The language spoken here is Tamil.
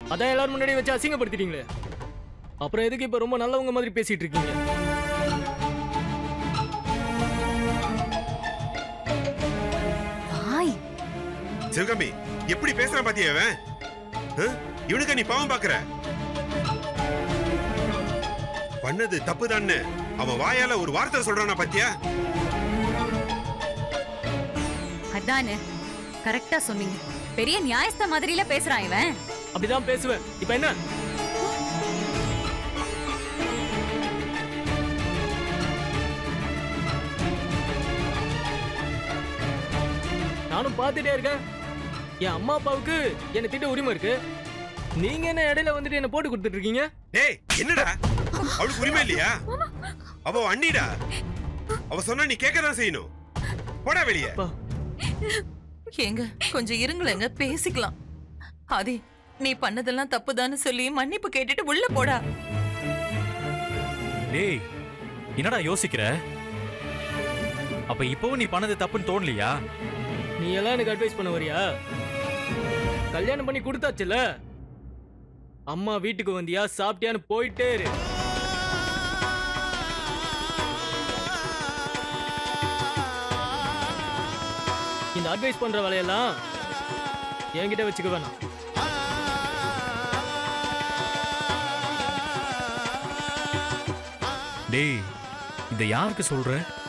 அதான் எல்லாரும் முன்னாடி வச்சு அசிங்கப்படுத்திட்டீங்களே. அப்புறம் எதுக்கு இப்ப ரொம்ப நல்லவங்க மாதிரி பேசிட்டு இருக்கீங்க? சிவகாமி எப்படி பேசுறான் பாத்தியா இவன்? இவனுக்கு நீ பாவம் பாக்குற? பண்ணது தப்புதான்னு அவன் வாயால ஒரு வார்த்தை சொல்றானா பாத்தியா? அதானே கரெக்டா சொன்னீங்க. பெரிய நியாயஸ்த மாதிரில பேசுறான் இவன். அப்படிதான் பேசுவேன். இப்ப என்ன? நானும் பாத்துட்டே இருக்கேன். என் அம்மா அப்பாவுக்கு என்ன திட்ட உரிமை இருக்கு. நீங்க என்ன இடையில வந்துட்டு என்ன போட்டு கொடுத்துட்டு இருக்கீங்க? டேய் என்னடா அவளுக்கு உரிமை இல்லையா? அவ அண்ணிடா. அவ சொன்னா நீ கேட்கதான் செய்யணும். போடா வெளியே. ஏங்க கொஞ்சம் இருங்களேங்க, பேசிக்கலாம். ஆதி நீ பண்ணதெல்லாம் தப்புதான்னு சொல்லி மன்னிப்பு கேட்டுட்டு உள்ள போடா. டேய் என்னடா யோசிக்கிற? அப்ப இப்பவும் நீ பண்ணது தப்புன்னு தோணலையா? நீ எல்லாம் எனக்கு அட்வைஸ் பண்ண வரியா? கல்யாணம் பண்ணி கொடுத்தாச்சுல. அம்மா வீட்டுக்கு வந்தியா சாப்பிட்டியான்னு போயிட்டே இரு. இந்த அட்வைஸ் பண்ற வேலையெல்லாம் என்கிட்ட வச்சுக்க வேணாம். டேய் இத யாருக்கு சொல்ற?